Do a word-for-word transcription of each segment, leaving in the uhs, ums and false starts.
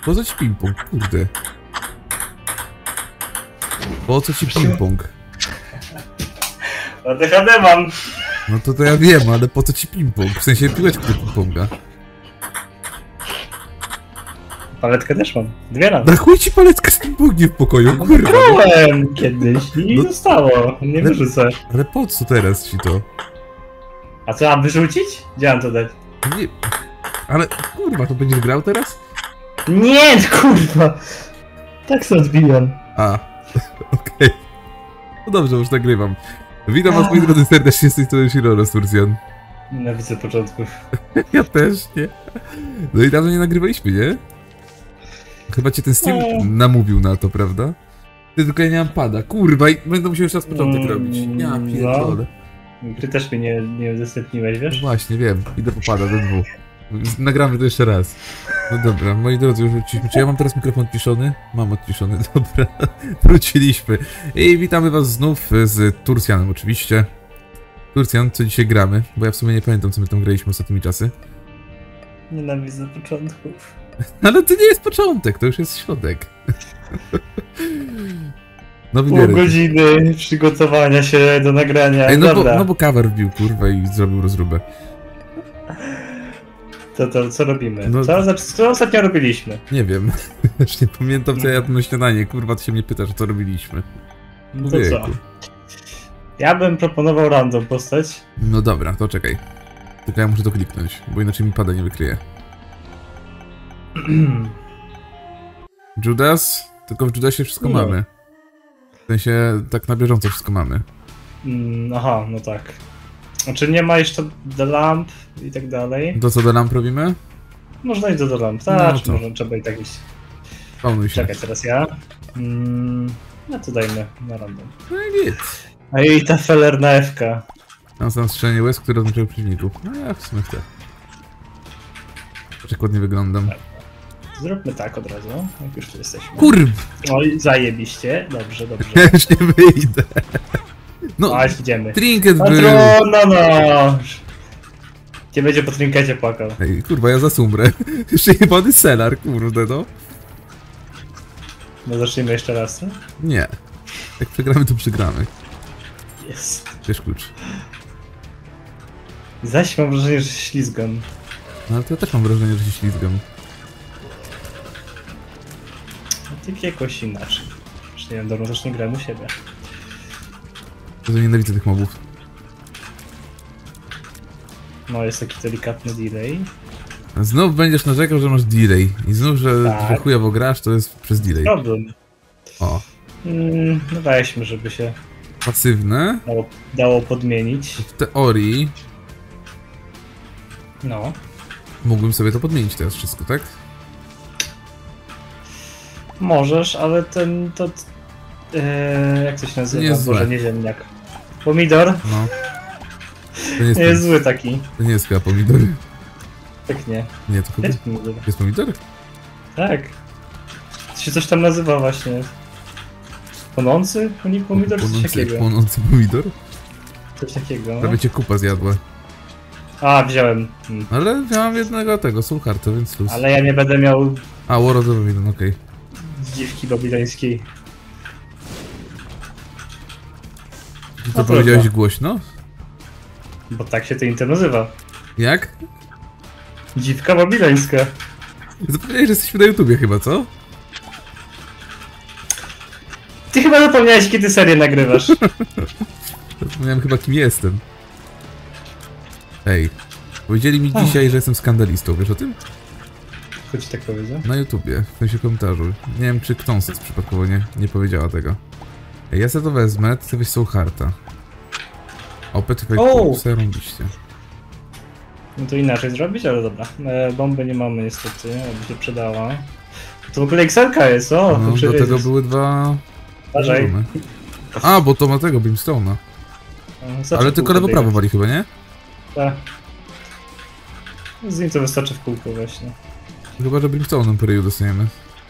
Po co ci ping-pong, kurde? Po co ci ping-pong? No D H D mam. No to to ja wiem, ale po co ci ping-pong? W sensie piłeczkę do ping-ponga. Paletkę też mam. Dwie razy. Na chuj ci paletkę z ping-pongiem w pokoju, kurwa. Grałem kiedyś i No. zostało. Nie Ale- wyrzucę. Ale po co teraz ci to? A co, mam wyrzucić? Gdzie mam to dać? Nie... Ale kurwa, to będziesz grał teraz? Nie, kurwa. Tak sobie odbiłem. A, okej. No dobrze, już nagrywam. Witam was, moi drodzy, serdecznie z tej strony Shiroro Sturcjan. Nienawidzę początków. Ja też, nie? No i dawno nie nagrywaliśmy, nie? Chyba cię ten Steam No. namówił na to, prawda? Ty tylko ja nie mam pada, kurwa, i będę musiał już raz początek Mm, robić. Ja no. pierdolę. Ty też mnie nie, nie udostępniłeś, No wiesz? właśnie, wiem, idę po pada do dwóch. Nagramy to jeszcze raz. No dobra, moi drodzy, już wróciliśmy. Czy ja mam teraz mikrofon odciszony? Mam odciszony, dobra. Wróciliśmy. I witamy was znów z Turcjanem oczywiście. Turcjan, co dzisiaj gramy? Bo ja w sumie nie pamiętam, co my tam graliśmy ostatnimi czasy. Nienawidzę początków. Ale to nie jest początek, to już jest środek. No Pół wybieraj. godziny przygotowania się do nagrania. Ej, no, bo, Dobra, no bo cover wbił, kurwa, i zrobił rozróbę. to, to co robimy? No- Co, za- co ostatnio robiliśmy? Nie wiem. Już nie pamiętam, co ja jadłem na śniadanie. Kurwa, ty się mnie pytasz, co robiliśmy. No to Ojejku. co? Ja bym proponował random postać. No dobra, to czekaj. Tylko ja muszę to kliknąć, bo inaczej mi pada nie wykryje. Judas? Tylko w Judasie wszystko No. mamy. W sensie, tak na bieżąco wszystko mamy. Mm, aha, no tak. Znaczy nie ma jeszcze The Lamp i tak dalej. To co do lamp robimy? Można iść do The Lamp, No tak, czy to. może trzeba i tak iść. Paunuj się. Czekaj, teraz ja. Mm, no to dajmy na random. No i nic. A i ta Feller na F K. Tam są strzelanie łez, które oznaczają przeciwników. No ja w sumie chcę. Przykładnie wyglądam. Zróbmy tak od razu, jak już tu jesteśmy. Kurw! Oj, zajebiście, dobrze, dobrze. Ja już nie wyjdę. No, Chodź, idziemy. trinket był. Patrona nóż! Gdzie będzie po trinkecie płakał. Ej, kurwa, ja zasumrę. Przejebany selar, kurde, no. No zacznijmy jeszcze raz, co? Nie. Jak przegramy, to przegramy. Jest. Bierz klucz. Zaś mam wrażenie, że się ślizgam. No ale to ja też mam wrażenie, że się ślizgam. A ty jakoś inaczej. Już nie wiem, dobrze, też nie grałem u siebie. Że nienawidzę tych mobów. No, jest taki delikatny delay. Znów będziesz narzekał, że masz delay. I znów, że, Tak. że chujowo grasz, to jest przez delay. Problem. O. Mm, no weźmy, żeby się Pasywne. dało, dało podmienić. W teorii No. mógłbym sobie to podmienić teraz wszystko, tak? Możesz, ale ten, to... Yy, jak to się nazywa? Nie jest Boże, złe. nie ziemniak. Pomidor? No. To nie jest, Nie jest zły taki. to nie jest chyba pomidor. Tak nie. Nie, to chyba Jest pomidor. jest pomidor? Tak. To się coś tam nazywa właśnie. Płonący? Nie pomidor? Coś Płonący, takiego. płonący pomidor? Coś takiego. No. Prawie cię kupa zjadła. A, wziąłem. Hmm. Ale miałam jednego tego, Soul Hearta, więc luz. Ale ja nie będę miał A, War of the Babylon, okej. dziwki babilońskiej. Ty to No powiedziałeś trudno. głośno? Bo tak się to inter nazywa. Jak? Dziwka babilońska. Zapomniałeś, że jesteśmy na YouTubie chyba, co? Ty chyba zapomniałeś, kiedy serię nagrywasz. Zapomniałem chyba, kim jestem. Ej, powiedzieli mi Ach. dzisiaj, że jestem skandalistą, wiesz o tym? Kto ci tak powiedział? Na YouTubie, w sensie komentarzu. Nie wiem, czy Knąsec przypadkowo nie, nie powiedziała tego. Ej, ja sobie to wezmę, ty weź Soul Hearta. Opet O! sobie rąbiście. No to inaczej zrobić, ale dobra. E, bomby nie mamy niestety, aby się przydała. To w ogóle X L-ka jest, o! No, muszę do tego wiedzieć. były dwa... Uważaj. rzumy. A, bo to ma tego, Brimstone'a. No, znaczy Ale w tylko kółko lewo-prawo biegać. wali chyba, nie? Tak. Z nim to wystarczy w kółko właśnie. Chyba, że Brimstone'em po ryju dostaniemy.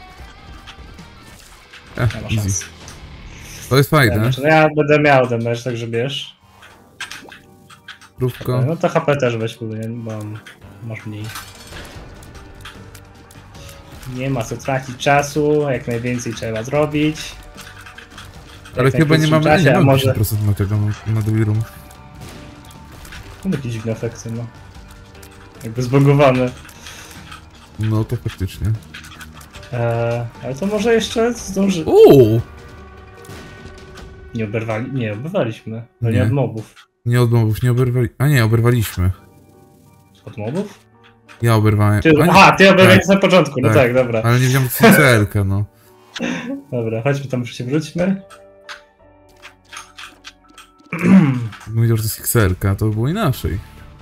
Eh, Nie ma easy. szans. To jest fajne. Znaczy, no ja będę miał damage, także bierz. Próbko. No to H P też weź, nie? Bo masz mniej. Nie ma co tracić czasu, jak najwięcej trzeba zrobić. Ale Jak chyba nie mamy, czasie, nie a mamy może... dziesięć procent na tego, na, na drugi room. No, jakieś dziwne efekty, no. Jakby zbogowane. No to faktycznie. Eee, ale to może jeszcze zdąży... Uuu! Nie oberwali... Nie, oberwaliśmy. No nie, Nie. od mobów. Nie od mobów, nie oberwali... A nie, oberwaliśmy. Od mobów? Ja oberwałem. Ty, A nie, aha, ty oberwałeś tak, na początku, no tak. tak, dobra. ale nie wziąłem C C L-ka, no. Dobra, chodźmy tam, się wróćmy. Bym wiedział, że to jest X L-ka, to by było inaczej.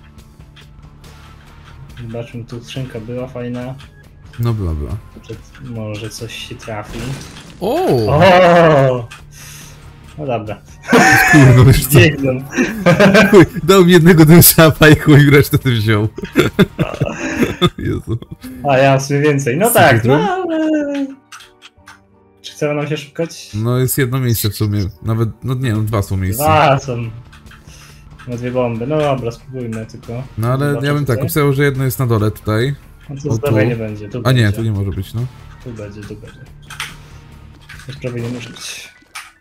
Zobaczmy, tu skrzynka była fajna. No była, była. Może, może coś się trafi. O! O! No dobra. Kurwa, wiesz co? Biegną. Chuj, dał mi jednego dymszapa i chuj resztę ty wziął. Jezu. A ja mam sobie więcej. No Secret tak, no room? ale... Czy chce nam się szukać? No jest jedno miejsce w sumie. Nawet, no nie, no dwa są miejsca. Dwa są. No dwie bomby. No dobra, spróbujmy tylko. No ale Zobaczę ja bym tak tutaj. obstawiał, że jedno jest na dole tutaj. No O, to z prawej tu. nie będzie. Tu A będzie. nie, tu nie może być, no. Tu będzie, tu będzie. To z prawej nie może być.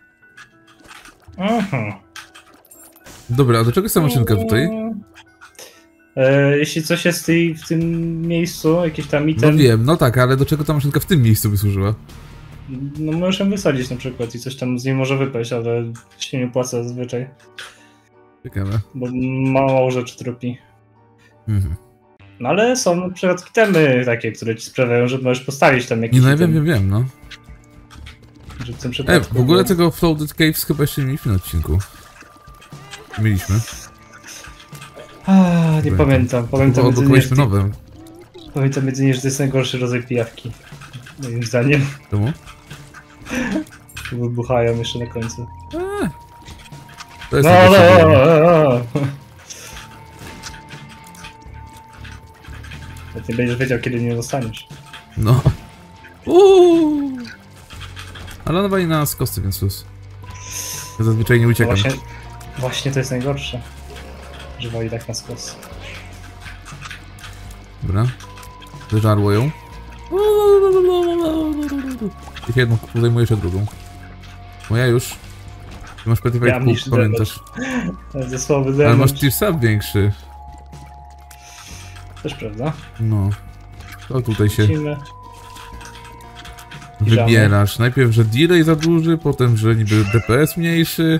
Aha. Dobra, a do czego jest ta maszynka tutaj? E, jeśli coś jest w, tej, w tym miejscu, jakiś tam No item, wiem, no tak, ale do czego ta maszynka w tym miejscu by służyła? no możesz ją wysadzić na przykład i coś tam z niej może wypaść, ale się nie opłaca zazwyczaj, Ciekawe. bo mało rzeczy tropi. Mhm. No ale są na przykład itemy takie, które ci sprawiają, że możesz postawić tam jakiś Nie, no ja item, wiem, wiem, wiem, no. że w tym E, przypadku... w ogóle tego Floated Caves chyba jeszcze nie mieliśmy na odcinku. Mieliśmy. A, nie Pamiętam. pamiętam, Chyba pamiętam jedynie, że, odblokowaliśmy nowe. pamiętam jedynie, że to jest najgorszy rodzaj pijawki, moim zdaniem. Czemu? Wybuchają jeszcze na końcu. Eee. To jest No, no, najgorsze no, było. no, no. Jak nie będziesz wiedział, kiedy nie dostaniesz. No. Uuu. Ale ona wali na skosty, więc luz. Ja zazwyczaj nie uciekam. Właśnie, właśnie to jest najgorsze. Że wali tak na skos. Dobra. Wyżarło ją. Jak jedną zajmujesz, a drugą. Moja już. Ty masz Petrified Ja mam Coop, niższy pamiętasz. Ze słaby Ale damage. masz tier sub większy. Też prawda. No. To tutaj się Musimy... wybierasz. Najpierw, że delay za duży, potem, że niby D P S mniejszy.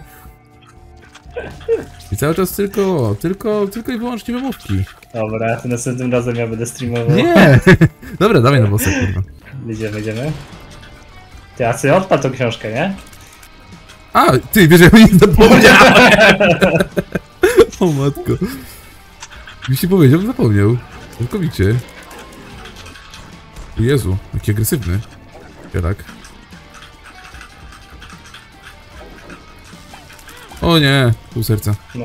I cały czas tylko, tylko, tylko i wyłącznie wymówki. Dobra, to następnym razem ja będę streamował. Nie! Dobra, dawaj na bossa, kurwa. Idziemy, idziemy. Ty, a ty odpal tą książkę, nie? A, ty, wiesz, ja o nim zapomniałem! O matko. Mi się powiedział, zapomniał. Całkowicie. O Jezu, jaki agresywny. Kierak. O nie, pół serca. No.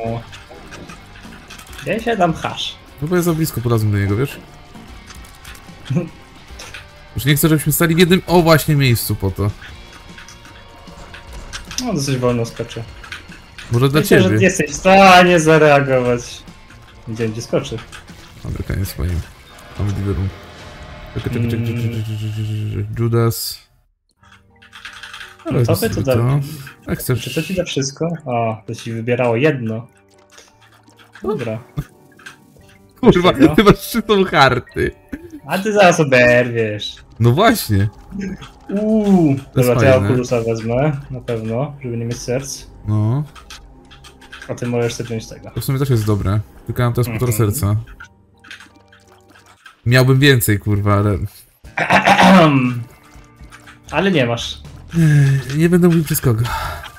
Ja się dam hasz. No bo ja za blisko podazłem do niego, wiesz? Już nie chcę, żebyśmy stali w jednym, o właśnie, miejscu po to. No, dosyć wolno skoczy. Może dla Myślę, że ciebie. jesteś w stanie zareagować. Gdzie gdzie skoczy? Amerykanie swoim. Mamy diverum. Czekaj, czekaj, czekaj, czekaj, czekaj, czekaj, czekaj, Judas. No to by to da... Jak Czy chcesz. to ci da wszystko? O, to ci wybierało jedno. Dobra. Kurwa, Czego? ty masz trzy tą karty. A ty zaraz oberwiesz. No właśnie. Uuu. Dobra, to ja fajne. okulusa wezmę. Na pewno, żeby nie mieć serc. No. A ty możesz sobie wziąć tego. To w sumie też jest dobre. Tylko mam teraz półtora Mhm. serca. Miałbym więcej, kurwa, ale... Ale nie masz. Nie będę mówił przez kogo.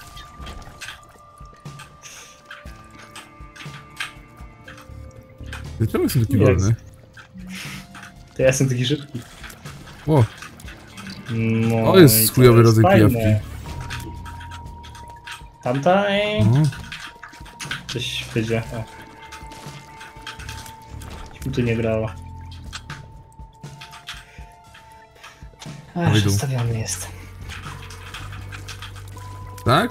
Czemu jestem taki Jest. wolny? To ja jestem taki szybki. O, No, O, jest i to chujowy rodzaj fajne. pijawki. Tamta i... no. Coś wyjdzie. O. Coś mi tu nie grało. Ach, Wyjdą. ustawiony jest. Tak?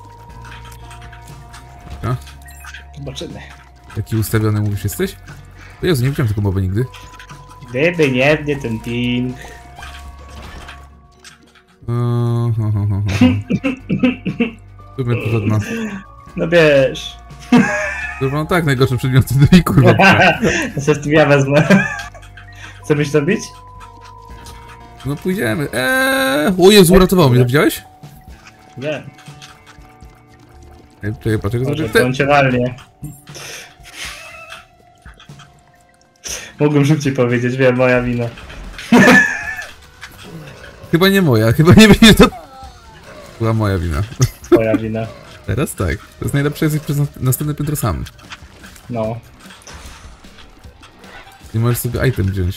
A, Zobaczymy. jaki ustawiony mówisz jesteś? O Jezu, nie widziałem tego mowy nigdy. Gdyby nie mnie ten ping. Uh, ho, ho, ho, ho. Super pochodna. No bierz. Kurwa, no tak, najgorsze przedmioty do i kurwa. Niestety ja wezmę. Chcesz mi to bić? No pójdziemy. Eee, o Jezu, uratowało mnie, to widziałeś? Nie. Ej, czekaj, patrz, jak Może zobaczę. to cię walnie. Mogłem szybciej powiedzieć, wiem, moja wina. Chyba nie moja, chyba nie będzie to... Była moja wina. Twoja wina. Teraz tak. To jest najlepsze, jesteś przez następne piętro sam. No. Nie możesz sobie item wziąć.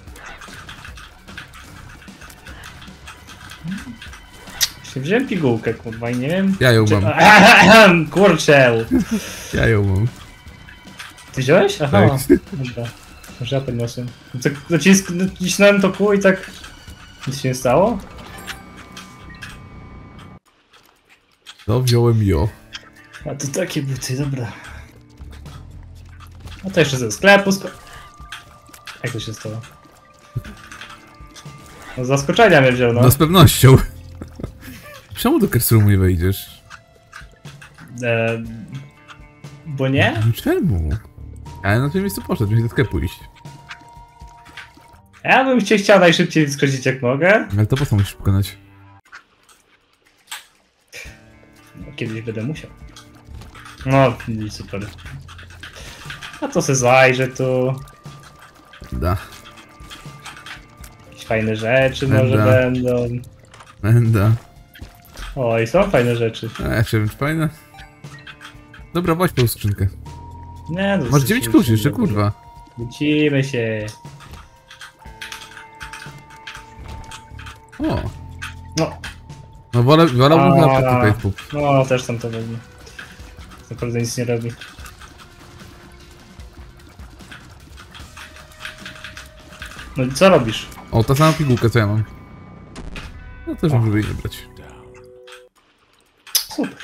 Właśnie wziąłem pigułkę, kurwa, i nie wiem... Ja ją czy... mam. Kurczę! Ja ją mam. Ty wziąłeś? Aha. Tak. Dobra. Może ja podniosłem. Tak nacisk... nacisnąłem to kół i tak... Nic się nie stało? No, wziąłem ją. A to takie buty, dobra. A to jeszcze ze sklepu sko... Jak to się stało? No z zaskoczenia mnie wziął, no. No z pewnością. Czemu do Kersumu nie wejdziesz? E... Bo nie? Czemu? Ale na tym miejscu poszedł, będzie do sklepu iść. Ja bym cię chciał najszybciej skrócić jak mogę. Ale to po co musisz pokonać? No, kiedyś będę musiał. No, super. A to se zajrzę tu. Da. Jakieś fajne rzeczy Będę. może będą. Będę. Oj, są fajne rzeczy. A jeszcze wiem, czy fajne? Dobra, weź po skrzynkę. Nie, no, Masz dziewięć kluczy jeszcze, kurwa. Wrócimy się. O. No, No wolę, wolałbym A. na tutaj pup. no też tam to wezmę. Naprawdę nic nie robi. No i co robisz? O, ta sama pigułka, co ja mam. No też mam, żeby jej nie brać. Super.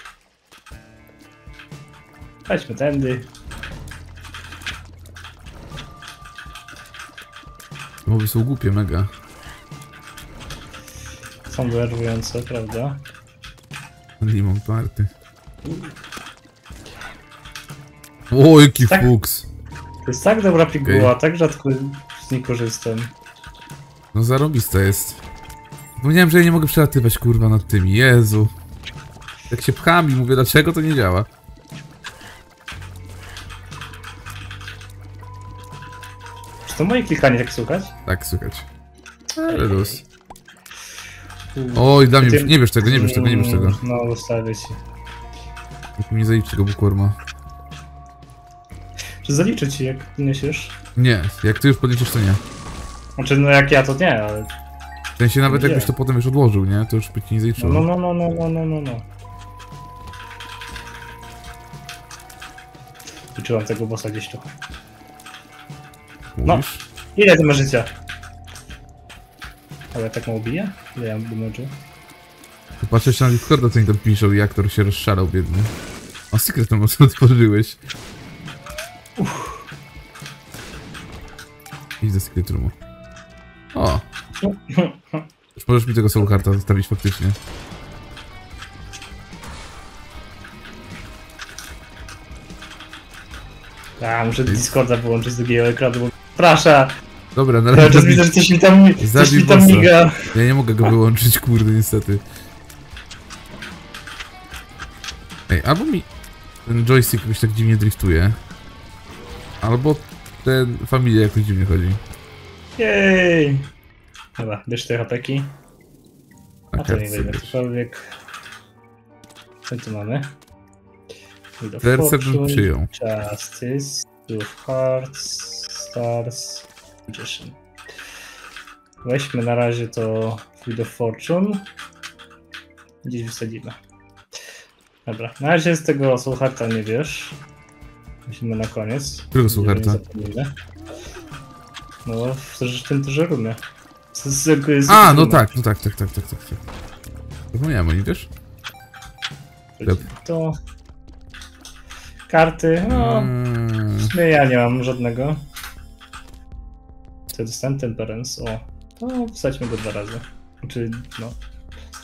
Chodźmy tędy. Mowy są głupie, mega. Są denerwujące, prawda? Limon party. O, jaki Tak. fuks. To jest tak dobra piguła, Okej. tak rzadko z niej korzystam. No zarobista jest. Zapomniałem, że ja nie mogę przelatywać, kurwa, nad tymi. Jezu. Jak się pcham i mówię, dlaczego to nie działa. Czy to moje klikanie tak słuchać? Tak, słychać. Ale luz. Oj, dla mnie, Ty- nie wiesz tego, nie wiesz tego, nie wiesz tego. No, zostawię ci. Nie zaliczy tego bookworma. Czy zaliczę ci jak niesiesz? Nie, jak ty już podniesiesz, to nie. Znaczy, no jak ja to nie, ale... W sensie nawet Nie. jakbyś to potem już odłożył, nie? To już by ci nie zaliczyło. No, no, no, no, no, no, no, no. Wyczułam tego bossa gdzieś tu. Mówisz? Ile ty masz życia? Ale tak mało bije? Ile ja mam damage'u? To patrzę się na Discorda, co oni tam piszą i aktor się rozszarał, biedny. O, secret to mocno otworzyłeś. Idź do secret roomu. O! Już możesz mi tego soul hearta zostawić faktycznie. A, muszę Discorda wyłączyć z drugiego ekranu, bo... Proszę! Dobra, na Cały razie czas zabij- widzę, że coś mi tam, coś zabij mi tam bossa. miga. Ja nie mogę go wyłączyć, kurde, niestety. Ej, albo mi ten joystick jakoś tak dziwnie driftuje. Albo ten familia jakoś dziwnie chodzi. Jej! Dobra, bierz te hapeki. A Na to nie kartce wejdę, wiesz. cokolwiek. Co tu mamy? Wheel of Serce bym Fortune, przyjął. Justice, Two of Hearts, Stars, Magician. Weźmy na razie to Wheel of Fortune. Gdzieś wysadzimy. Dobra, na razie z tego Soul Hearta nie wiesz. Musimy na koniec. Którego Soul Żeby nie Hearta? zapomnimy. No, w w tym też rumie. Z, z, z, z, A, no rumie. tak, no tak, tak, tak, tak, tak. tak. Zapomniałem o nim, wiesz? To... Karty, no... Mm, W sumie ja nie mam żadnego. Co dostałem? Temperance, o. To wsadźmy go dwa razy. Znaczy, no...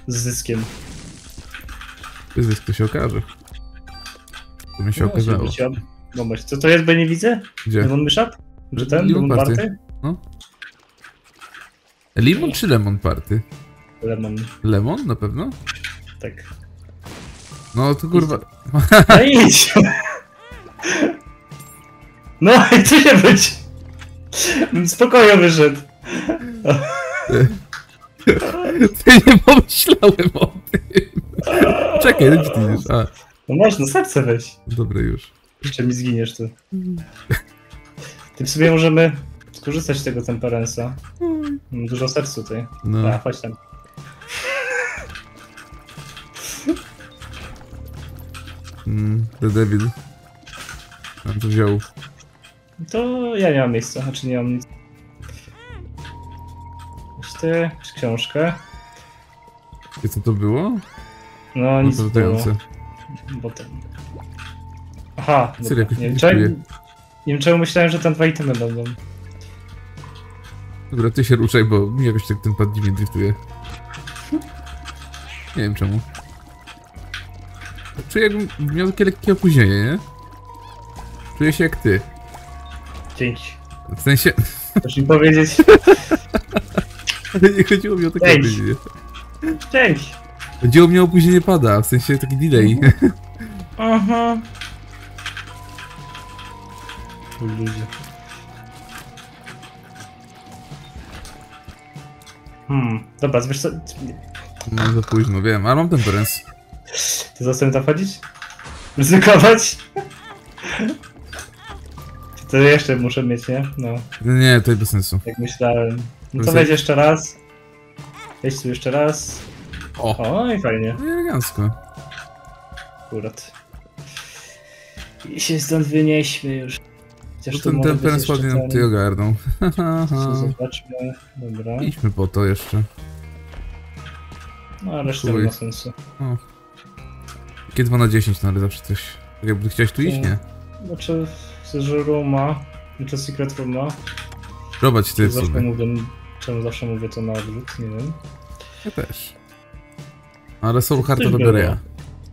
z zyskiem. Zysk to się okaże. To mi się No, okazało. Zobacz, co to jest, bo nie widzę? Gdzie? Lemon Myszat? Czy ten? Lemon Lemon Party. Party? No. Limon czy Lemon Party? Lemon, Lemon na pewno? tak. No to kurwa... No idź! No i co się być? Spokojnie wyszedł. Ty nie pomyślałem o tym. Czekaj, gdzie ty idziesz? A, No można, serce weź. dobra już. Jeszcze mi zginiesz tu. Ty w sobie możemy skorzystać z tego temperance'a. Mam dużo serc tutaj. No. A, chodź tam. Mm, The Devil. Mam to wziął. To ja nie mam miejsca, znaczy nie mam nic. Weź ty, weź książkę. I co to było? No nic No nie to było. dające. Bo ten... Aha, Serio, dobra. jakoś Nie, wiem, nie czemu, czuję. nie wiem czemu myślałem, że tam dwa itemy będą. Dobra, ty się ruszaj, bo mi jakoś tak ten pad dziwnie driftuje. Nie wiem czemu. Czuję, jakbym miał takie lekkie opóźnienie, nie? Czuję się jak ty. Dzięki. W sensie... Chcesz mi powiedzieć? Ale nie chodziło mi o takie Dzięki. opóźnienie. Dzięki. Chodziło mi o opóźnienie pada, w sensie taki delay. Aha. O ludzie. Hmm, dobra, wiesz co? No za późno, wiem, ale mam temperance. Ty zostań tam wchodzić? Ryzykować? Czy to jeszcze muszę mieć, nie? No, Nie, to bez sensu. jak myślałem. No to Wysy- wejdź jeszcze raz. Wejdź tu jeszcze raz. O, O, no i fajnie. no i elegancko. Akurat. I się stąd wynieśmy już. Chociaż No tu ten może być temperance jeszcze ładnie nam ten- tutaj ogarnął. Co zobaczmy. Dobra. Idźmy po to jeszcze. No, a reszta Chuj. nie ma sensu. O. Takie dwa na dziesięć, no ale zawsze coś... Tak jakby chciałeś tu iść, nie? Znaczy, chcę, że Roma, znaczy Secret Roma. Prowadź ty Zawsze sobie. mówię, czemu zawsze mówię to na odwrót, nie wiem. Ja też. Ale Soul Hearta Coś to biorę było. ja.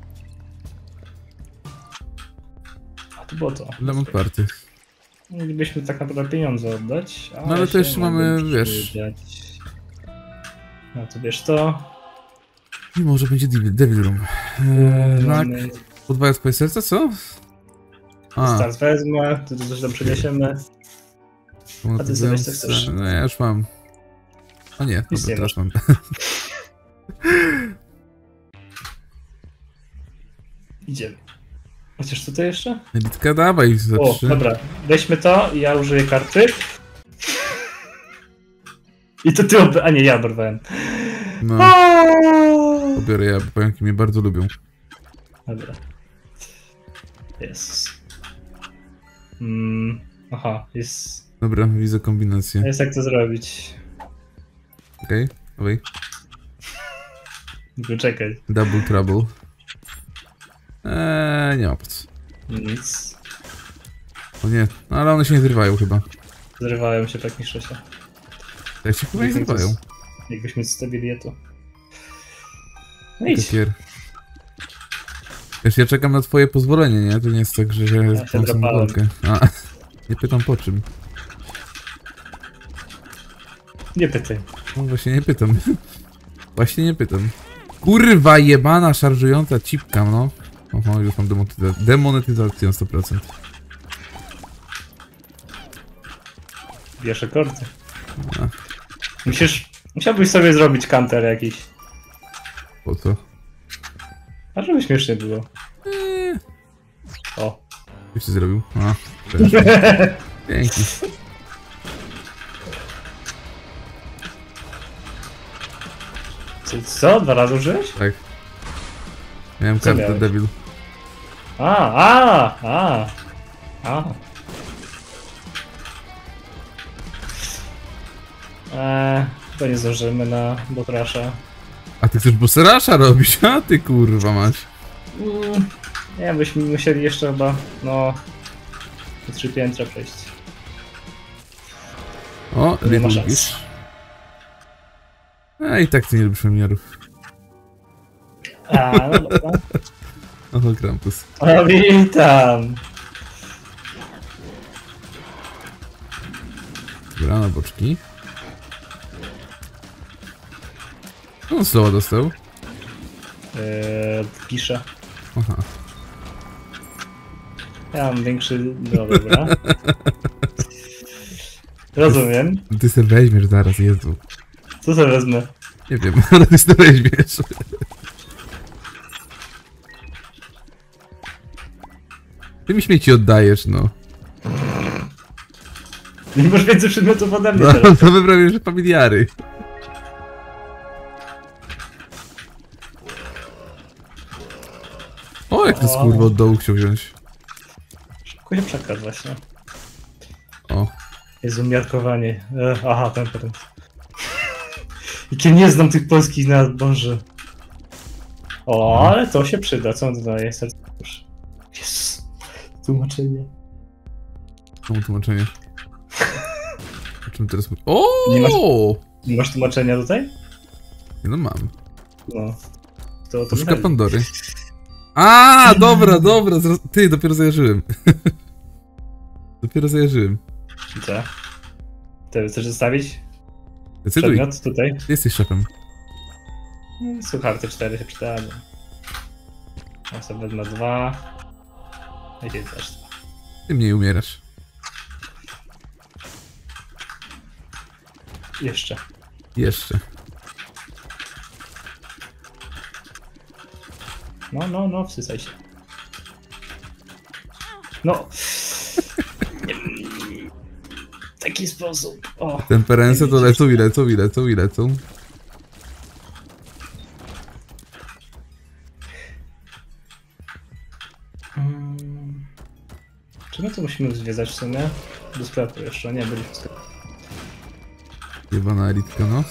A to było to. Lemon Party. Moglibyśmy tak naprawdę pieniądze oddać. No ale się też mamy, mogą wiesz- przydać. No to wiesz to. I może będzie Devil, Devil Room. Eee, tak. Podwaja twoje serca, co? A, Start wezmę, to coś tam przeniesiemy. a ty sobie weź co chcesz. No ja już mam. O nie, Nic dobra, nie teraz mam. Idziemy. Chociaż tutaj jeszcze? Elitka, dawaj za O, trzy. dobra. Weźmy to i ja użyję karty. I to ty oby... A nie, ja oberwałem. No, pobiorę ja, bo pająki mnie bardzo lubią. Dobra. Jest. Mm, aha, jest... Dobra, widzę kombinację. Jest jak to zrobić. Okej, okay, dawaj. Tylko czekaj. Double trouble. Eee, nie ma po co. Nic. O nie, no ale one się nie zrywają chyba. Zrywają się tak niż się. Jak się chyba nie zrywają. Jakbyśmy zostawili je to. No idź. Kapier. Wiesz, ja czekam na twoje pozwolenie, nie? To nie jest tak, że ja się wtrącam drapałem. górkę. A, nie pytam po czym. Nie pytaj. No właśnie nie pytam. Właśnie nie pytam. Kurwa jebana szarżująca cipka, no. Oho, już mam demonetyza- demonetyzację na sto procent. Bierz kordy. A, Musisz... Musiałbyś sobie zrobić counter jakiś. po co? A żeby śmiesznie było. Eee, O. już się zrobił. A, też. Dzięki. Co? co? Dwa razy użyłeś? Tak. Miałem Co kartę miałeś? Devil. A, a, a. A. Eee, to nie zdążymy na Botrasza. A ty chcesz boserasza robić? A ty kurwa mać. Mm, nie, byśmy musieli jeszcze chyba, no... te trzy piętra przejść. O, Nie ma Little szans. Fish. A i tak ty nie lubisz familiarów. A, no dobra. Oho, Krampus. O, witam. Dobra, na boczki. On slowa dostał. Eee, piszę. Aha. Ja mam większy... No dobra. Rozumiem. Ty se weźmiesz zaraz, Jezu. Co sobie wezmę? Nie wiem, ale ty se weźmiesz. Ty mi śmieci oddajesz, no. Nie masz więcej przedmiotów ode mnie No, teraz. to wybrałem już familiary. O, jak to O. skurwa od dołu chciał wziąć. Szybko przekaz właśnie. O. Jest umiarkowanie. E, aha, ten ten. Jakie nie znam tych polskich nazw, Boże. O, ale to się przyda, co on dodaje? Serce już. Jest. Tłumaczenie. Czemu tłumaczenie? O czym teraz mówię? O! Nie masz- Nie masz tłumaczenia tutaj? No mam. No. To, to Troszkę Pandory. A, dobra, dobra. zro- Ty, dopiero zajarzyłem. Dopiero zajarzyłem. Co? Ty chcesz zostawić Decyduj. przedmiot tutaj? Ty jesteś szefem. Słuchaj, te cztery się przydały. Ja sobie wezmę dwa. I ty też dwa. Ty mniej umierasz. Jeszcze. Jeszcze. No, no, no, wsysaj się. No. W taki sposób. O. Temperance to lecą i lecą i lecą i lecą. Hmm. Czy my to musimy zwiedzać w sumie? Do sklepu jeszcze, nie, byliśmy w sklepie. Jebana elitka, no.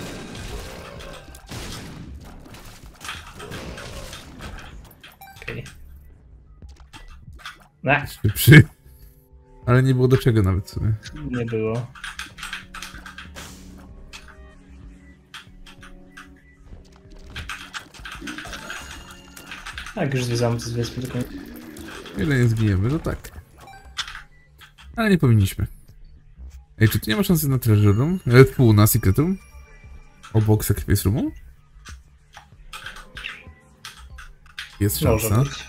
Okej. Okay. Przy... Ale nie było do czego nawet sobie. Nie było. Tak, już zwiedzamy, to zwiedzmy tylko. Ile nie zginiemy, to tak. Ale nie powinniśmy. Ej, czy tu nie ma szansy na treasure room? E, pół na secret room? Obok sacrifice roomu? Jest Może szansa. być.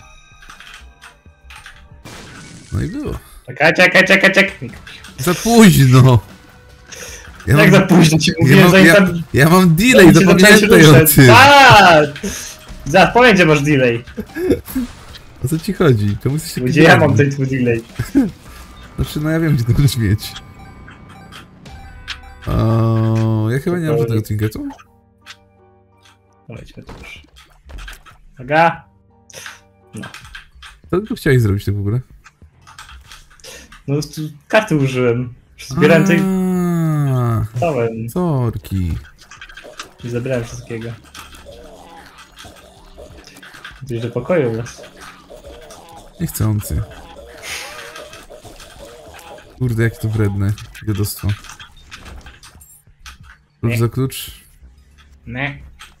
No i było. Czekaj, czekaj, czekaj, czekaj. Za późno! Ja Jak mam, za późno ci ja mówiłem, mam, zanim ja, tam... ja mam delay, zanim cię zacząłeś zapamiętaj o ruszać. tym! Tak! Zaraz powiem, gdzie masz delay. O co ci chodzi? Czemu jesteś taki Gdzie ja mam dziwny? ten twój delay? Znaczy, no ja wiem, gdzie to możesz mieć. O, ja chyba nie mam żadnego trinketu. No wejdźmy tu już. Uwaga! Co ty tu chciałeś zrobić tak w ogóle? No tu karty użyłem. Zbierałem tej... Aaaa, Dałem. Sorki. I zabrałem wszystkiego. Gdzieś do pokoju was. Niechcący. Kurde, jakie to wredne. Dziadostwo. Klucz Nie. za klucz. Nie.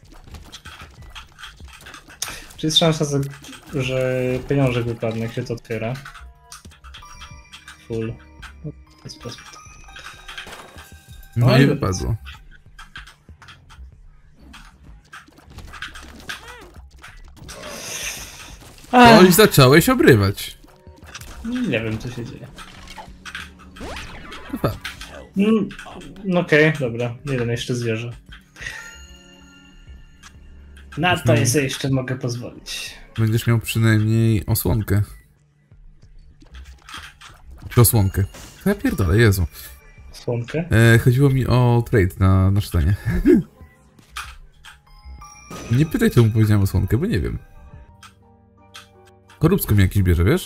Czy jest szansa, że pieniążek wypadnie, jak się to otwiera? Full. No, w ten sposób. No No i i wypadło. Ach, Oj, zacząłeś obrywać. nie wiem, co się dzieje. No tak. Mm, no okej, dobra. Jeden jeszcze zwierzę. Na to ja sobie jeszcze mogę pozwolić. Będziesz miał przynajmniej osłonkę. Czy osłonkę? To ja pierdolę, Jezu. Słonkę? E, chodziło mi o trade na, na sztanie. Nie pytaj, czemu powiedziałem osłonkę, bo nie wiem. Korupsko mi jakiś bierze, wiesz?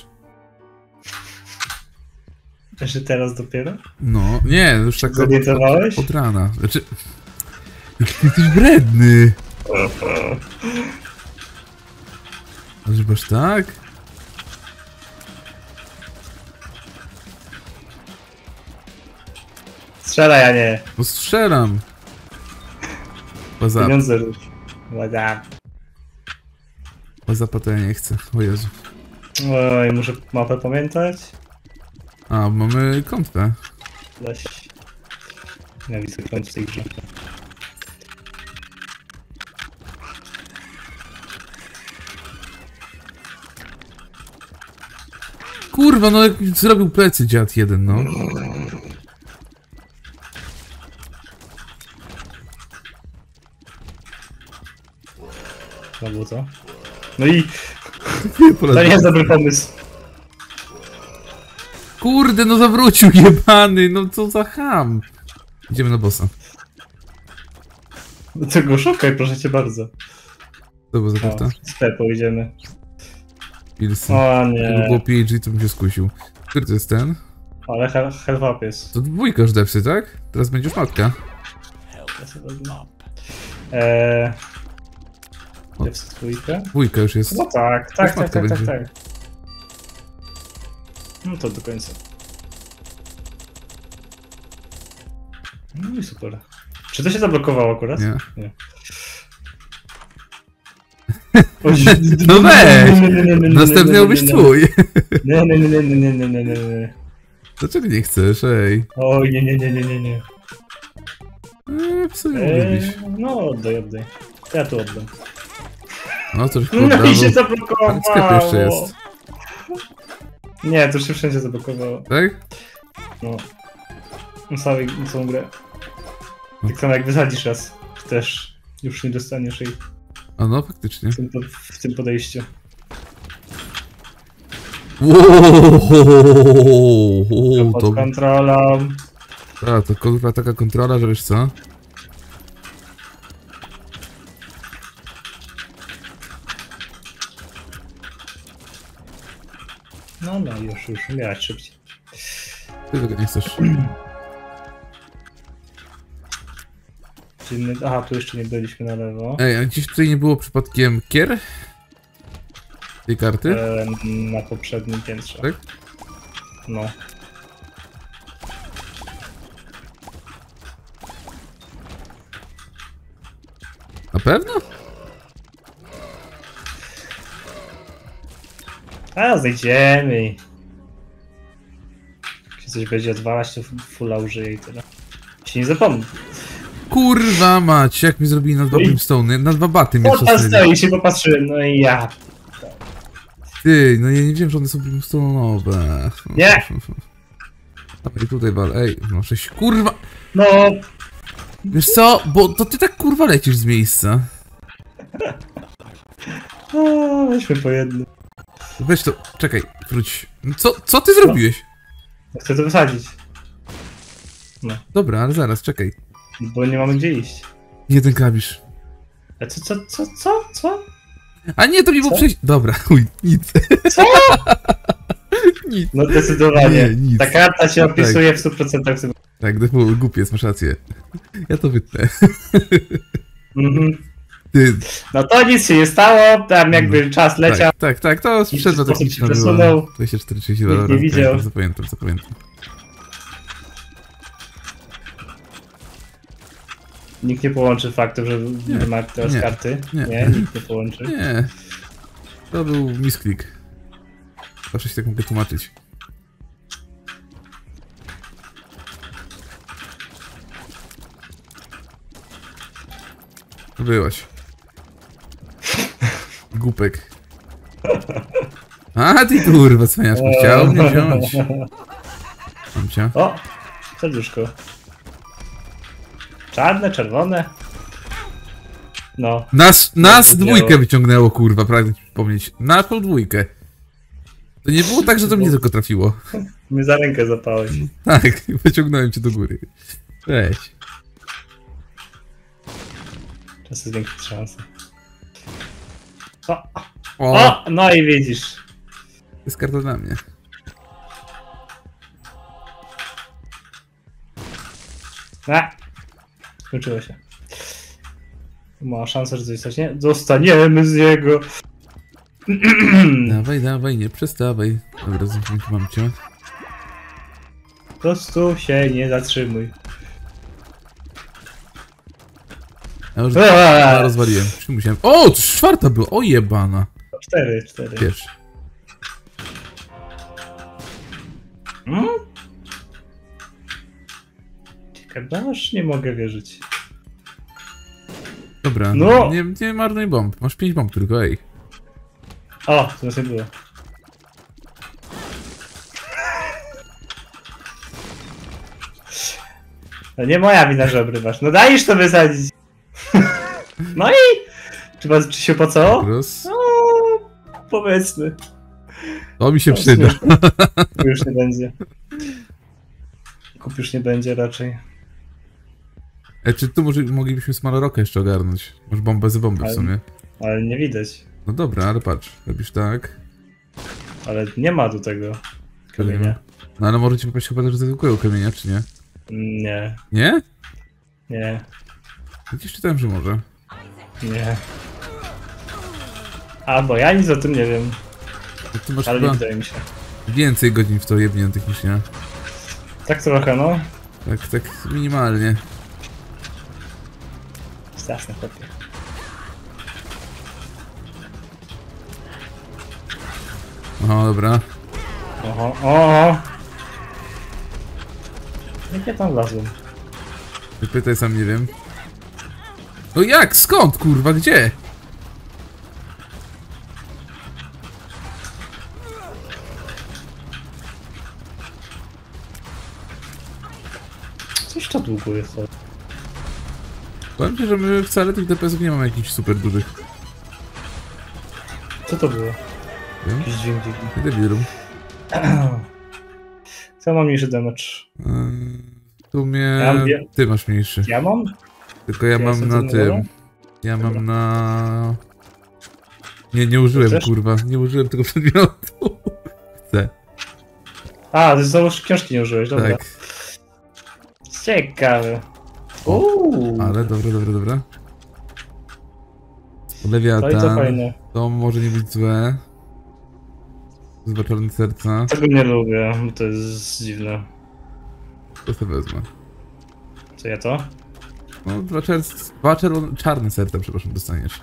Że teraz dopiero? No, nie, już tak od, Zorientowałeś? od, od rana. Znaczy... Jaki ty jesteś wredny! Ale masz tak? Strzelaj, a nie. No strzelam! Poza... Pieniądze rzuć. Ładam. O zapata ja nie chcę, o Jezu. Oj, muszę mapę pamiętać. A, mamy kątkę. Leś. Ja widzę końcu tej grze. Kurwa, no jak zrobił plecy dziad jeden, no. No było to. No i Nie, to nie jest dobry pomysł. Kurde, no zawrócił jebany, no co za ham. Idziemy na bossa. Do tego szukaj, proszę cię bardzo. To było za O, karta? z Pepo idziemy. Pilsy. O Jakby nie. było P H G, to bym się skusił. Który to jest ten? Ale health up jest. To dwójka już depsy, tak? Teraz będzie już matka. Ja sobie wezmę. Eee... O. Jest dwójkę? Dwójka już jest. No tak, tak, Już tak, matka tak, tak, będzie. tak. No to do końca. No i super. Czy to się zablokowało akurat? Nie. Nie. No weź! Następny miał być twój. Nie, nie, nie, nie, nie, nie, nie, nie, nie. Dlaczego nie chcesz, ej? O, nie, nie, nie, nie, nie, nie. Eee, co nie Eee, lubisz? no oddaj, oddaj. Ja tu oddam. No to już No i się w zablokowało. sklepie jeszcze jest. Nie, to już się wszędzie zablokowało. Tak? No. Na całej, na całą grę. Tak samo jak wysadzisz raz, też już nie dostaniesz jej A no, faktycznie. w tym, po- w tym podejściu. Wow, Pod to, kontrolą. a, to kurwa taka kontrola, że wiesz co? No, no, już, już, miałeś szybciej. Ty tego nie chcesz. Dziwny... Aha, tu jeszcze nie byliśmy na lewo. Ej, a gdzieś tutaj nie było przypadkiem kier? Tej karty? E, na poprzednim piętrze. Tak? No. Na pewno? A, zejdziemy. Jak się coś będzie odwalać, to fulla użyje i tyle. Się nie zapomnę. Kurwa mać, jak mi zrobili na dwa brimstone, na dwa baty mnie O, tam przesadzili. stoi, się popatrzyłem, no i ja. Ty, no ja nie wiem, że one są brimstone'owe. Nie. Dawaj tutaj wal, ej, no sześć, kurwa. No, Wiesz co, bo to ty tak kurwa lecisz z miejsca. o, weźmy po jednym. Weź to, czekaj, wróć. Co, co ty zrobiłeś? Chcę to wysadzić, Dobra, ale zaraz, czekaj. bo nie mamy gdzie iść. Nie ten klawisz. A co, co, co, co, co? A nie, to nie było Co? przejść. Dobra, chuj, nic. Co? Nic. No zdecydowanie. Nie, nic. Ta karta się opisuje w stu procentach. Tak, to było głupie, masz rację. Ja to wytnę. Mhm. Ty, No to nic się nie stało, tam jakby czas leciał. tak, tak, tak, to sprzętna sposób techniczna się była. przesunął. dwadzieścia cztery trzydzieści dwa, Nikt dobra, nie widział. zapamiętam, zapamiętam, zapamiętam. Nikt nie połączy faktu, że nie ma teraz nie, karty. nie. Nie, nikt nie połączy. Nie, to był misklik. Zawsze się tak mogę tłumaczyć. Byłaś. Głupek. A ty kurwa, cwaniaczku, chciał mnie wziąć. Mam cię. O! Serduszko. Czarne, czerwone. No. Nas, nas Nie, to dwójkę biało. wyciągnęło, kurwa, pragnę ci przypomnieć. Naszą dwójkę. To nie było tak, że to mnie tylko trafiło. Mnie za rękę zapałeś. Tak, wyciągnąłem cię do góry. Cześć. Czasem zwiększyć szansę. O! O, O! No i widzisz. jest karta dla mnie. A! Skończyło się. Ma szansę, że coś zostanie. Dostaniemy z niego. Dawaj, dawaj, nie przestawaj. Dobra, zamknięty mam cię. Po prostu się nie zatrzymuj. Ja już Eee. ja rozwaliłem. Już musiałem. O, to czwarta była. O jebana. Cztery, cztery. Wiesz. Hmm? Ciekawe, aż nie mogę wierzyć. Dobra, No! nie, nie marnuj bomb. Masz pięć bomb tylko, ej. O, to nas nie było. No nie moja wina, że obrywasz. No dajesz to wysadzić. No i... Czy, was, czy się opłacało? Roz... No, powiedzmy. To mi się No, przyda. Kup już nie będzie. Kup już nie będzie raczej. E, czy tu może moglibyśmy Smaloroka jeszcze ogarnąć? Masz bombę z bomby w Ale- sumie. Ale nie widać. No dobra, ale patrz, robisz tak. Ale nie ma tu tego kamienia. No ale może ci popaść chyba też zwykłego kamienia, czy nie? Nie, Nie? nie, Gdzieś czytałem, że może. nie. A, bo ja nic o tym nie wiem. No ty masz Ale nie chyba wydaje mi się. więcej godzin w to jebniętych niż ja. Tak trochę, no. Tak, tak minimalnie. Straszne chłopie. O, dobra. Oho, oho. Jak ja tam wlazłem? Pytaj, sam nie wiem. No jak? Skąd, kurwa? Gdzie? Coś to długo jest. to. Powiem ci, że my wcale tych D P S-ów nie mamy jakichś super dużych. Co to było? Wiem? Jakiś dźwięk dziwny. Debilum. Co mam mniejszy damage? Yy, w sumie Ja mam wie- ty masz mniejszy. Ja mam? Tylko ja Ja mam jestem na tym tym. numerem? Ja Dobra. mam na... Nie, nie użyłem, Chcesz? kurwa. Nie użyłem tego przedmiotu. Chcę. A, ty znowu książki nie użyłeś, dobra. Tak. Ciekawe. Uuu, Ale dobra, dobra, dobra. to i to Lewiatan. fajne. To może nie być złe. Dwa czarne serca. Tego nie lubię, bo to jest dziwne. To sobie wezmę. Co ja to? No, dwa, czer... dwa czerwone... czarne serca, przepraszam, dostaniesz.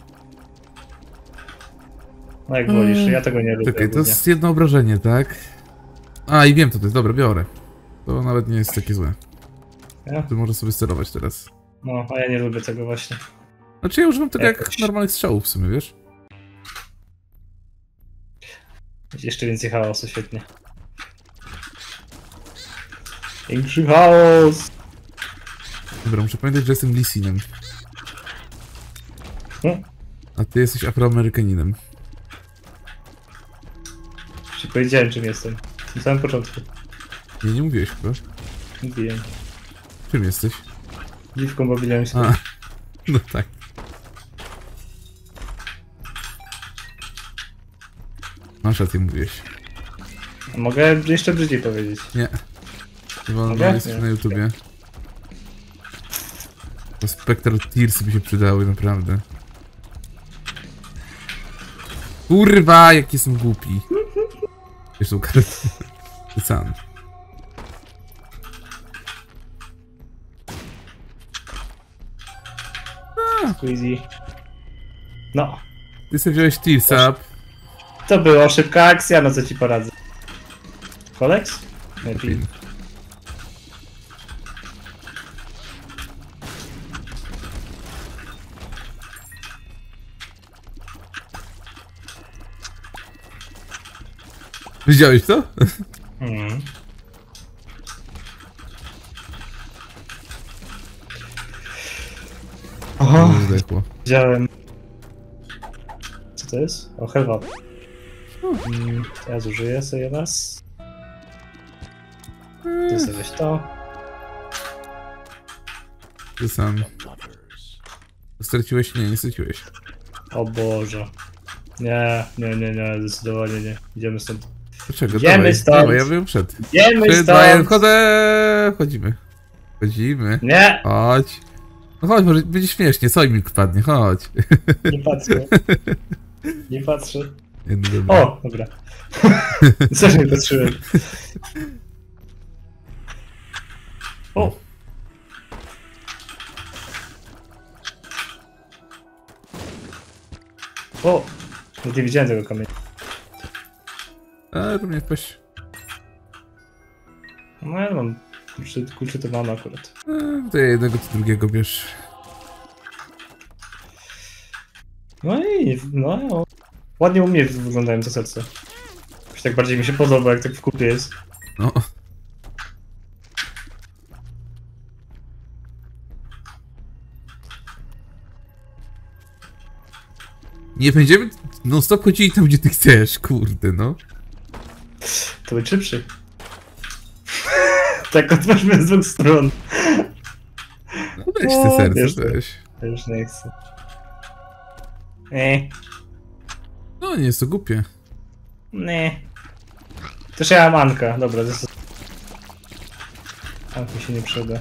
No jak wolisz, ja tego nie lubię. Czekaj, to ogólnie. jest jedno obrażenie, tak? A, i wiem co to jest, dobra, biorę. To nawet nie jest takie złe. Ja? Ty możesz sobie sterować teraz. No, a ja nie lubię tego właśnie. Znaczy ja używam tego jak Jakoś. normalnych strzałów w sumie, wiesz? Jeszcze więcej chaosu, świetnie. Większy chaos! Dobra, muszę pamiętać, że jestem Lee Sinem. Hmm? A ty jesteś Afroamerykaninem. Ci powiedziałem, czym jestem. Na samym początku. Nie, nie mówiłeś chyba. Mówiłem. Czym jesteś? Dziwką babilońską. A, no tak. Masz rację, mówiłeś. A mogę jeszcze bardziej powiedzieć. Nie. Chyba Mogę? no, jesteś Nie. na YouTubie. To Spectral Tears by się przydały, naprawdę. Kurwa, jak jestem głupi. Jeszcze kartę. Sam. Squeezy. No. Ty sobie wziąłeś Tears Up. To była szybka akcja, no co ci poradzę. Kolex? Lepiej. Widziałeś to? Mhm. Oho, Zdechło. widziałem. Co to jest? O, helwa. Mm, ja zużyję sobie raz. Ty sobie weź to. Ty sam. Straciłeś? Nie, nie straciłeś. O Boże. Nie, nie, nie, nie, zdecydowanie nie. Idziemy stąd. Dlaczego? Idziemy Dawaj, stąd. dawaj, ja bym wszedł. Idziemy Trzy, dwa, jeden, stąd! wchodzę! Wchodzimy. Wchodzimy. Nie! Chodź. No chodź, może będzie śmiesznie, sojmik wpadnie, chodź. Nie patrzę. Nie patrzę. Nie, no dobra. O, dobra. Co nie patrzyłem? O! O! Nie widziałem tego kamienia. A, to mnie wpaść. No ja mam. Kurczę, kurczę to mam akurat. A, to ja jednego, to drugiego bierz. No i no, no. Ładnie u mnie wyglądają te serce. Jakoś tak bardziej mi się podoba, jak tak w kupie jest. No. Nie będziemy non stop chodzili tam, gdzie ty chcesz, kurde, no. To był szybszy. Tak otwórzmy z dwóch stron. No weź te serce, wiesz, weź. Ja już nie chcę. Nie, No, nie jest to głupie. nie. Też ja mam Anka, dobra, zresztą. Ank mi się nie przyda.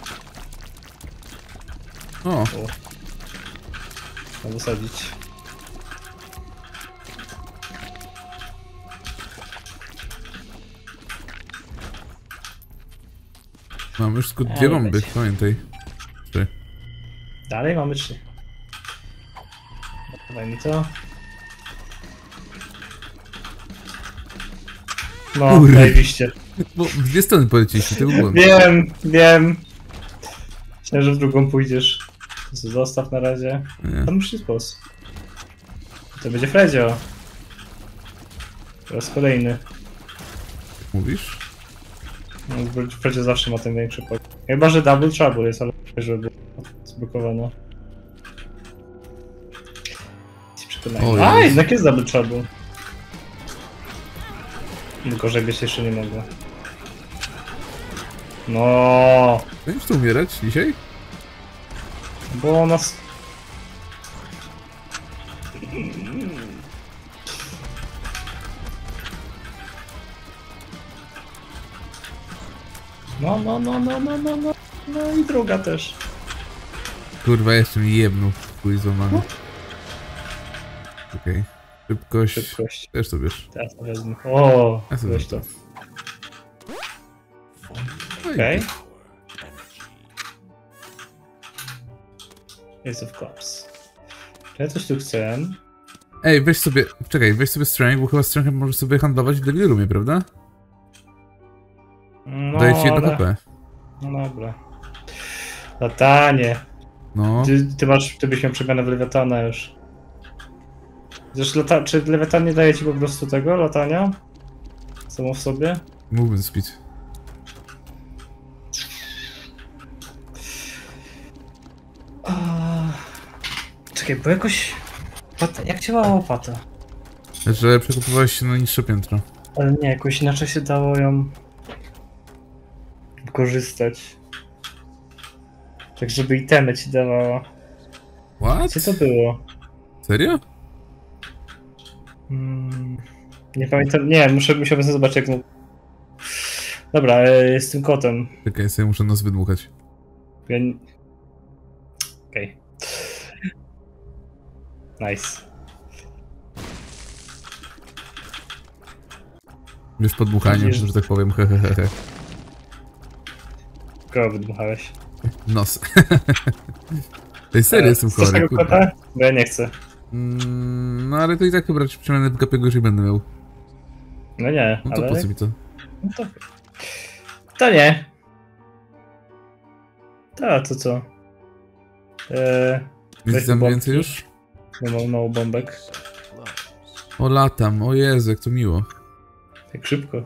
O, Trzeba wysadzić. mam już tylko dwie Ale bomby, będzie. pamiętaj. Trzy. Dalej mamy trzy. Daj mi to. No, Kurde. zajebiście. Bo w dwie strony poleciliśmy, to był błąd. Wiem, wiem. Myślałem, że w drugą pójdziesz. To sobie zostaw na razie. Nie. To musi sposób. To będzie Fredzio. Teraz kolejny. Mówisz? No, Fredzio zawsze ma ten większy poziom. Chyba, że Double Trouble jest, ale żeby zblokowane. O A, Jezu. jednak jest Double Trouble. Tylko żebyś jeszcze nie mogło. No, Będziesz tu umierać dzisiaj? bo nas... No, no, no, no, no, no, no, no i druga też. Kurwa, jeszcze mi jebnął. Chuj złamany. Okej. Okay. Szybkość. Szybkość. Też to wiesz. Teraz to wezmę. O, Ja sobie weź to. No i Okej. Jest of Cups. Czy ja coś tu chcę? Ej, weź sobie, czekaj, weź sobie strength, bo chyba strength możesz sobie handlować w Devil Roomie, prawda? No, Daje ci jedno ale- H P. No dobra. Latanie. No, Ty, ty masz, ty byś miał przemianę w Lewiatana już. Zresztą lata, czy Lewiatan nie daje ci po prostu tego latania? Samo w sobie? movement speed. A... Czekaj, bo jakoś... Łopata- Jak działała łopata? Że przekupowałeś się na niższe piętro. Ale nie, jakoś inaczej się dało ją... wykorzystać. Tak, żeby itemy ci dawała. What? Co to było? Serio? Mm, nie pamiętam, nie, muszę, musiałbym sobie zobaczyć jak... Dobra, e, z tym kotem. Czekaj, ja sobie muszę nos wydmuchać. Ja... nie- Okej. Nice. Wiesz, po dmuchaniu, Widzisz- że tak powiem, hehehe. Kogo wydmuchałeś? Nos. Ej, serio jestem Chcesz chory, tego kurwa. kota? Bo ja nie chcę. Mm, no ale to i tak chyba raczej przemianę w gapiego, że będę miał. No nie, No to ale... po co mi to? No to... to nie. To, to co? Eee, Jest Weź tam bombki. więcej już? nie mam mało bombek. O, latam, o Jezu, jak to miło. Tak szybko.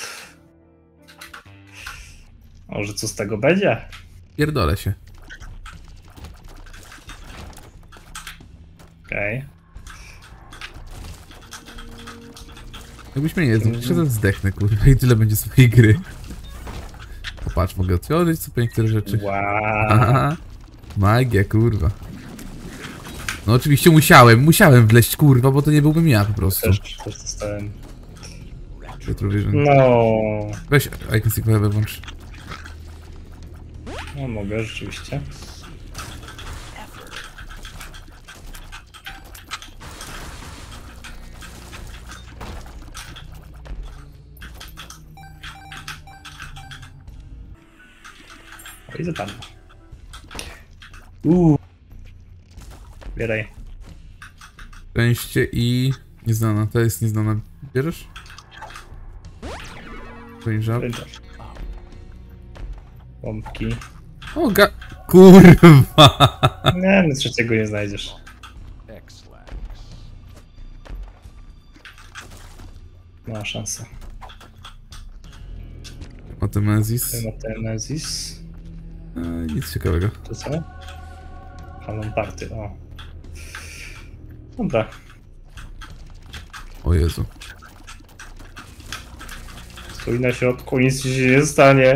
Może co z tego będzie? Pierdolę się. Okej. Jakbyś mnie nie znał, to ten zdechnę, kurwa, i tyle będzie swojej gry. Popatrz, mogę otworzyć sobie niektóre rzeczy. Wow. Aha, magia, kurwa. No oczywiście musiałem, musiałem wleźć, kurwa, bo to nie byłbym ja po prostu. Też, też dostałem. Retrovision. No. Weź Icon Sequel włącz. No mogę, rzeczywiście. O, i zapadło. Uuu. Bieraj. Szczęście i... Nieznana, to jest nieznana. Bierzesz? Range up. Pompki. O, ga... Kurwa! Nie, no trzeciego nie znajdziesz. Ma szansę. Matemezis. Matemezis. E, nic ciekawego. To co? Halon party, o. Dobra. O Jezu. Stój na środku, nic ci się nie stanie.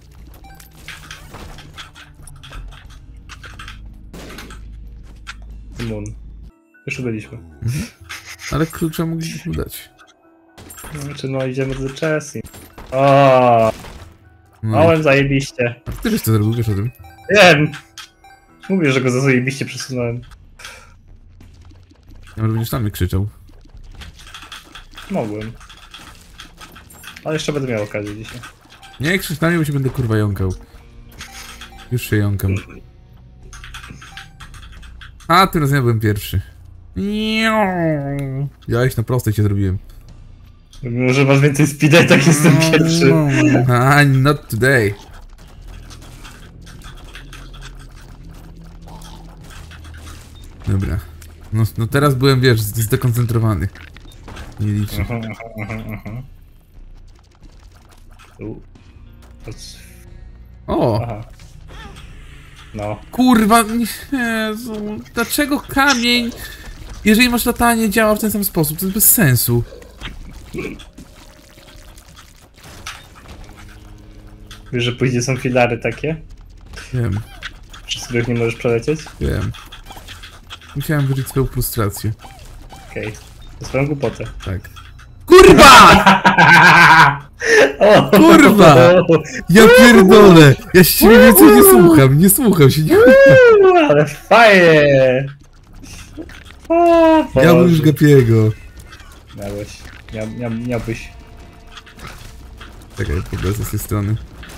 Moon. Już byliśmy. Mhm. Ale klucza moglibyśmy dać. Znaczy no idziemy do Chelsea. O, No. małem zajebiście. A ty żeś to zrobił, wiesz o tym? Wiem. Mówię, że go za zajebiście przesunąłem. Ja może będziesz tam mnie krzyczał. Mogłem. Ale jeszcze będę miał okazję dzisiaj. Nie krzycz na mnie, bo się będę kurwa jąkał. Już się jąkam. A, tym razem ja byłem pierwszy. Ja iść na prostej cię zrobiłem. Mimo, że masz więcej speeda, i tak jestem pierwszy. Ah, not today. Dobra. No, no teraz byłem, wiesz, zdekoncentrowany. Nie liczy. Aha, aha, aha, aha. U. Chodź. O! Aha. No. Kurwa, Jezu, dlaczego kamień, jeżeli masz latanie, działa w ten sam sposób? To jest bez sensu. Wiesz, że później są filary takie? Wiem, Przez których nie możesz przelecieć? wiem. Musiałem wyżyć swoją frustrację. Okej. Okay. To swoją głupotę. Tak. Kurwa! O! Kurwa! Ja pierdolę! Ja się ciebie więcej nie słucham, nie słucham się, nie Uuu, ale fajnie! O, ja bym już Gapiego. Miałeś. Miał, miał, miałbyś. Czekaj, podlecę z tej strony.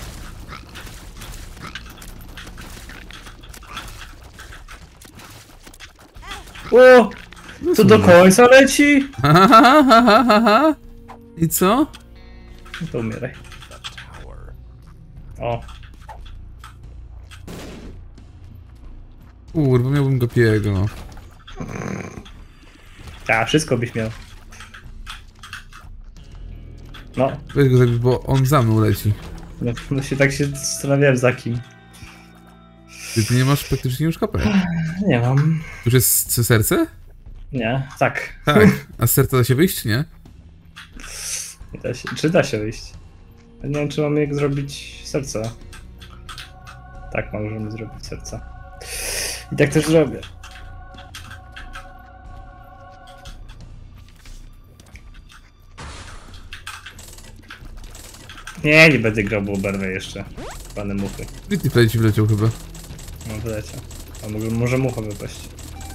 O! To do końca leci? Ha, ha, ha, ha, ha, ha. I co? No to umieraj. O. Kurwa, miałbym Gapiego. A, wszystko byś miał. No. Weź go zabić, bo on za mną leci. No, no się tak się zastanawiałem za kim. Ty, ty nie masz praktycznie już K P. Nie mam. Już jest c- serce? Nie, tak. Tak. A z serca da się wyjść, czy nie? Nie da się, czy da się wyjść? Ja nie wiem, czy mamy jak zrobić serca. Tak, możemy zrobić serca. I tak też zrobię. Nie, nie będę grał, bo oberwę jeszcze. Pane muchy. Pretty Fly ci wleciał chyba. No wyleciał. A może, może mucha wypaść.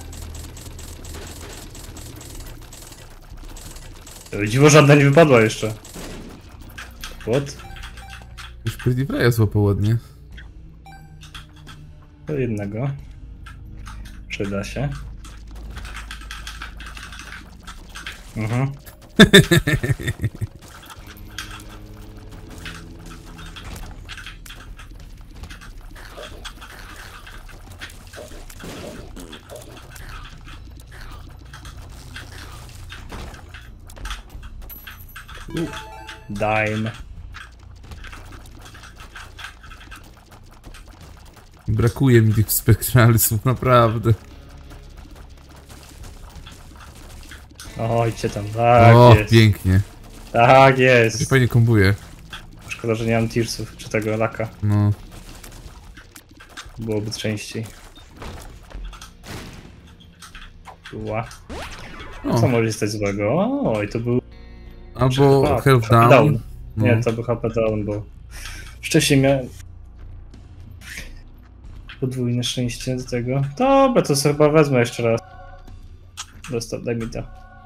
To dziwo, żadna nie wypadła jeszcze. What? Już Pretty Fly'a złapał ładnie. Do jednego. Przyda się. Mhm. U, dime. Brakuje mi tych spektralsów, naprawdę. Ojcie tam, tak O, jest. pięknie. Tak Się jest. fajnie kombuje. Szkoda, że nie mam tearsów, czy tego laka. No. Byłoby częściej. Ła. O. Co może stać złego? Oj, to był... Albo Chyba health H P down. No. Nie, to był H P down, bo... Wcześniej miałem... Podwójne szczęście do tego. Dobra, to sobie chyba wezmę jeszcze raz. Dostał, daj mi to.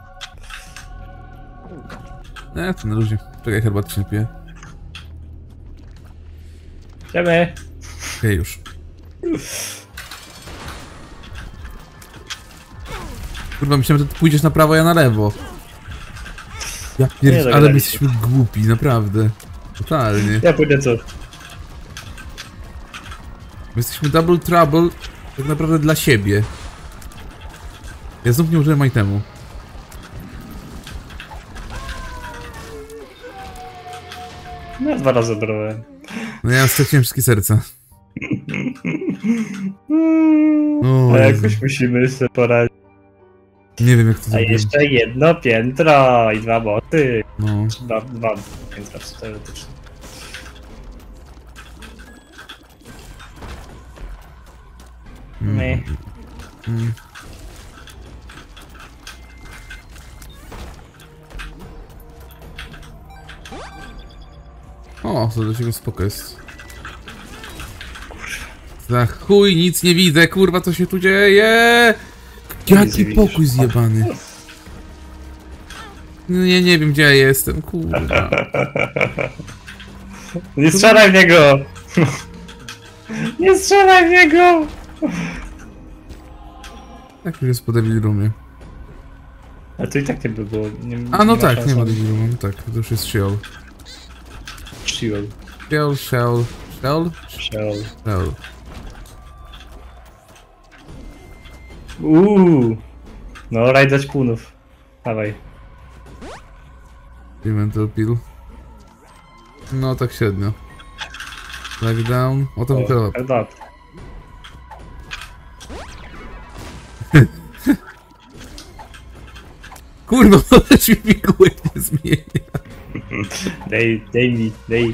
Nie, to na luzie. Czekaj, herbatę się napiję. Idziemy! Okej, już. Kurwa, myślałem, że ty pójdziesz na prawo, ja na lewo. Ja Nie, pierd... ale my dogadaliśmy. jesteśmy głupi, naprawdę. Totalnie. Ja pójdę tu. My jesteśmy double trouble tak naprawdę dla siebie. Ja znów nie użyłem itemu. No dwa razy brałem. No ja straciłem wszystkie serca. O, A Jezu. jakoś musimy sobie poradzić. Nie wiem jak to A zrobiłem. jeszcze jedno piętro i dwa boty. No. Dwa, dwa piętra teoretycznie. Nie. Mm. O, to do ciebie spoko jest. Za chuj, nic nie widzę, kurwa, co się tu dzieje? Nic nie Jaki widzisz. pokój zjebany. No nie, nie wiem gdzie ja jestem, kurwa. Nie strzelaj w niego! Nie strzelaj w niego! Jak już jest po Devil Roomie? Ale to i tak nie by było. Nie, A no ma tak, szans nie ma na- Devil Rooma, no tak, to już jest Sheol. Shield. Sheol, Sheol, Sheol, Shell. Sheol. Uuu. No, rajdać punów. Dawaj. Elemental Peel. No tak średnio. Leg down. O to wygląda. herbat. Kurwa, też mi pigułek nie zmienia. Dej, dej mi, dej.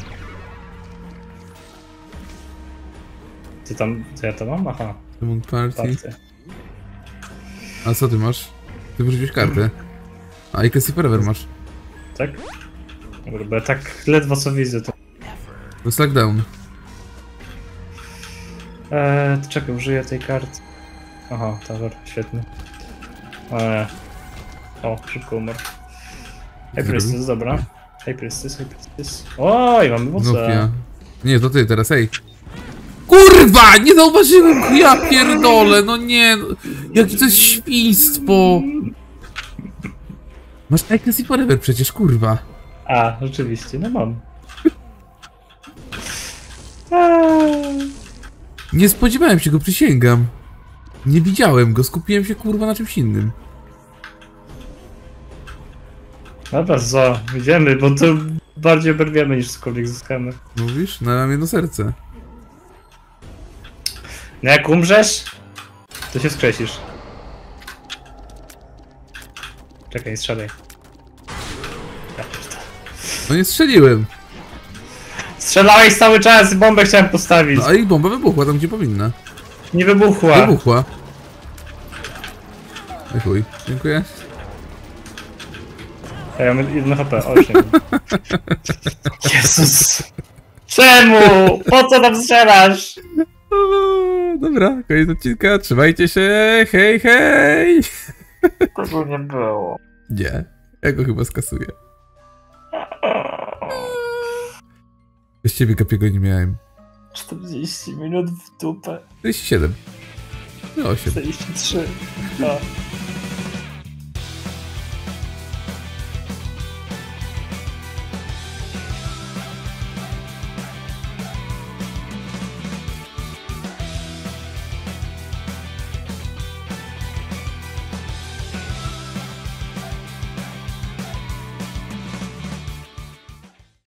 Co tam, co ja to mam? Aha, Demon Party. party. A co ty masz? Ty wyrzuciłeś kartę. A i Cassie Forever masz. Tak? Dobra, bo ja tak ledwo co widzę to. To jest leg down. Eee, to czekaj, użyję tej karty. Aha, tower, świetny. Eee. O, szybko umarł. Hej Priestess, dobra. Hej Priestess, hej Priestess. Oj, mamy Znów moce. ja. Nie, to ty teraz, ej. Kurwa! Nie zauważyłem! Ja pierdolę, no nie! No. Jakie to jest świństwo! Masz I Cassie Forever przecież, kurwa. A, rzeczywiście, no mam. Eee. Nie spodziewałem się go, przysięgam. Nie widziałem go, skupiłem się kurwa na czymś innym. Dobra, zo, idziemy, bo to bardziej oberwiemy niż cokolwiek zyskamy. Mówisz? No ja mam jedno serce. No jak umrzesz, to się skrzesisz. Czekaj, nie strzelaj. Ja pierdolę. No nie strzeliłem. Strzelałeś cały czas, bombę chciałem postawić. No a i bomba wybuchła tam gdzie powinna. Nie wybuchła. Wybuchła. Ej chuj, dziękuję. A ja mam jedno H P, osiem. Jezus! Czemu? Po co tam strzelasz? O, dobra, koniec odcinka, trzymajcie się, hej hej! Tego nie było. Nie, ja go chyba skasuję. Bez ciebie kapiego nie miałem. czterdzieści minut w dupę. czterdzieści siedem. No osiem. czterdzieści trzy. O.